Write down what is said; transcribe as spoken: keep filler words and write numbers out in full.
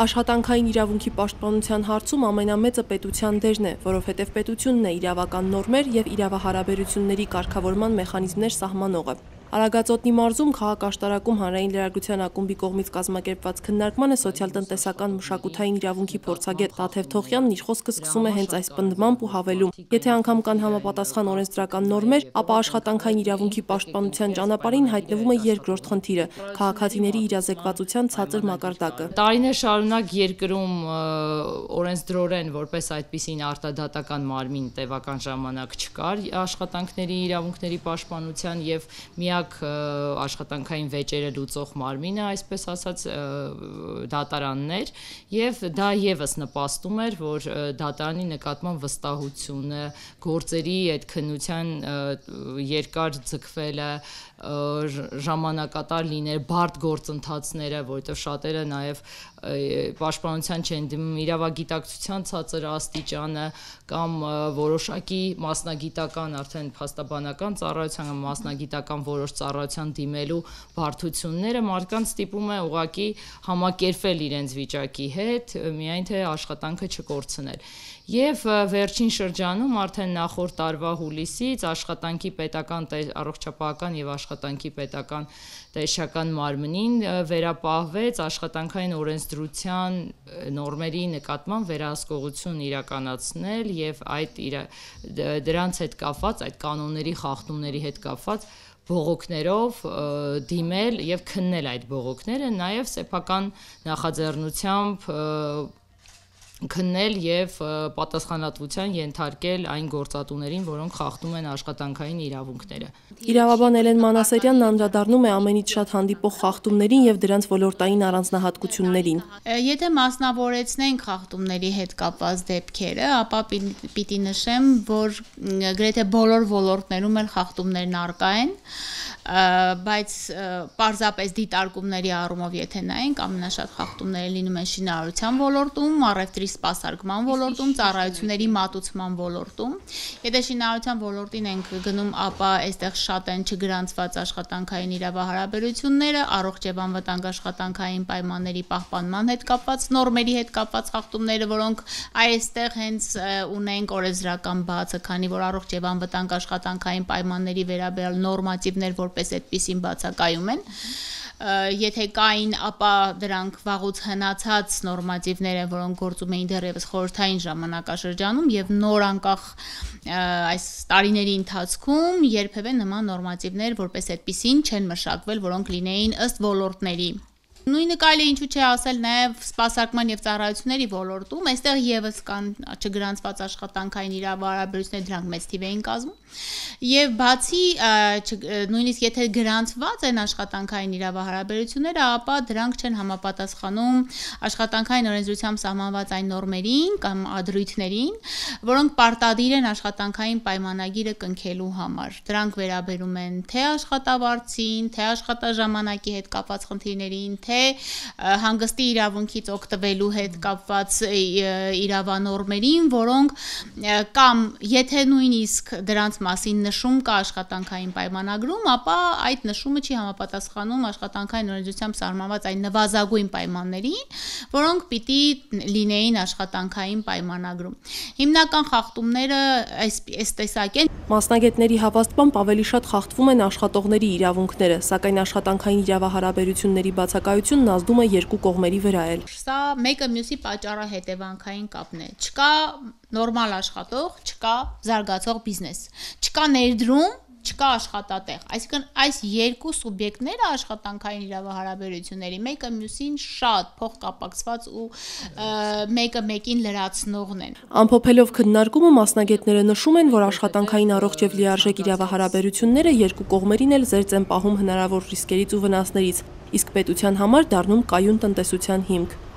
Աշխատանքային իրավունքի պաշտպանության հարցում ամենամեծը պետության դերն է, որովհետև պետությունն է իրավական նորմեր և իրավահարաբերությունների կարգավորման մեխանիզմներ սահմանողը։ Արագածոտնի մարզում քաղաք-աշտարակում հանրային լրագրության ակումբի կողմից կազմակերպված քննարկմանը սոցիալ-տնտեսական մշակութային իրավունքի փորձագետ Տաթև Թոխյանն իր խոսքը սկսում է հենց այս պնդմամբ ու հավելում. Եթե անգամ կան համապատասխան օրենսդրական նորմեր, ապա աշխատանքային իրավունքի պաշտպանության ճանապարհին հայտնվում է երկրորդ խնդիրը՝ քաղաքացիների իրազեկվածության ցածր մակարդակը։ Տարիներ շարունակ երկրում օրենսդրորեն որպես այդպիսին արտադատական մարմին տևական ժամանակ չկար աշխատանքների իրավունքների պաշտպանության եւ միակ աշխատանքային վեճերը լուծող մարմինը, այսպես ասած, դատարաններ, եւ դա եւս նպաստում էր, որ դատարանի նկատմամբ վստահությունը, գործերի այդ քննության երկար ձգվելը, ժամանակատար լինել, բարդ գործընթացները, որովհետև շատերը նաև պաշտպանության չեն դիմում, իրավագիտակցության ցածր աստիճանը կամ որոշակի մասնագիտական, արդեն փաստաբանական ծառայության կամ մասնագիտական որոշ ծառայության դիմելու բարդությունները մարդկանց ստիպում է ուղղակի համակերպվել իրենց վիճակի հետ, միայն թե աշխատանքը չկորցնել։ Եվ վերջին շրջանում արդեն նախորդ տարվա հուլիսից աշխատանքի պետական առողջապահական եւ աշխատանքի պետական տեսչական մարմնին վերապահվեց աշխատանքային օրենսդրության նորմերի նկատմամբ վերահսկողություն իրականացնել եւ այդ դրանց հետ կապված, այդ կանոնների խախտումների հետ կապված բողոքներով դիմել եւ քննել այդ բողոքները, նաեւ սեփական նախաձեռնությամբ քննել եւ պատասխանատվության ենթարկել այն գործատուներին, որոնք խախտում են աշխատանքային իրավունքները։ Իրավաբան Էլեն Մանասերյանն անդրադառնում է ամենից շատ հանդիպող խախտումներին եւ դրանց ոլորտային առանձնահատկություններին։ Եթե մասնավորեցնենք խախտումների հետ կապված դեպքերը, ապա պիտի նշեմ, որ գրեթե բոլոր ոլորտներում էլ խախտումներն առկա են, բայց պարզապես դիտարկումների առումով եթե նայենք, ամենաշատ խախտումները լինում են շինարարության ոլորտում, առևտրի սպասարկման ոլորտում, ծառայությունների մատուցման ոլորտում։ Եթե շինարարության ոլորտին ենք գնում, ապա այստեղ շատ են չգրանցված աշխատանքային իրավահարաբերությունները, առողջ եւ անվտանգ աշխատանքային պայմանների պահպանման հետ կապված նորմերի հետ կապված խախտումները, որոնք այստեղ հենց ունենք օրենսդրական բացը, քանի որ առողջ եւ անվտանգ աշխատանքային պայմանների վերաբերյալ նորմատիվներ որպես այդպիսին բացակայում են։ Եթե կային, ապա դրանք վաղուց հնացած նորմատիվներ են, որոնք գործում էին դեռևս խորհրդային ժամանակաշրջանում եւ նոր անկախ այս տարիների ընթացքում երբևէ նման նորմատիվներ որպես այդպիսին չեն մշակվել, որոնք լինեին ըստ ոլորտների։ Նույնը կարելի է ինչու՞ չէ ասել նաև սպասարկման եւ ծառայությունների ոլորտում, այստեղ եւս կան չգրանցված աշխատանքային իրավահարաբերություններ, դրանք մեծ թիվ էին կազմում։ Եվ բացի նույնիսկ եթե գրանցված են աշխատանքային իրավահարաբերությունները, ապա դրանք չեն համապատասխանում աշխատանքային օրենսդրությամբ սահմանված այն նորմերին կամ ադրույթներին, որոնք պարտադիր են աշխատանքային պայմանագիրը կնքելու համար։ Դրանք վերաբերում են թե աշխատավարձին, թե աշխատաժամանակի հետ կապված խնդիրներին, թե հանգստի իրավունքից օգտվելու հետ կապված իրավանորմերին, որոնք կամ եթե նույնիսկ դրանց մասին նշում կա աշխատանքային պայմանագրում, ապա այդ նշումը չի համապատասխանում աշխատանքային օրենսդրությամբ սահմանված այն նվազագույն պայմաններին, որոնք պիտի լինեին աշխատանքային պայմանագրում։ Հիմնական խախտումները այս տեսակ են։ Մասնագետների հավաստմամբ ավելի շատ խախտվում են աշխատողների իրավունքները, սակայն աշխատանքային իրավահարաբերությունների բացակայությունն ազդում է երկու կողմերի վրա էլ։ Սա մեկը մյուսի պատճառահետևանքային կապն է։ Չկա նորմալ աշխատող, չկա զարգացող բիզնես, չկա ներդրում, չկա աշխատատեղ։ Այսինքն այս երկու սուբյեկտները աշխատանքային իրավահարաբերությունների մեկը մյուսին շատ փոխկապակցված ու մեկը մեկին լրացնողն են։ Ամփոփելով քննարկումը մասնագետները նշում են, որ աշխատանքային առողջ եւ լիարժեք իրավահարաբերությունները երկու կողմերին էլ զերծ են պահում հնարավոր ռիսկերից ու վնասներից, իսկ պետության համար դառնում կայուն տնտեսության հիմք։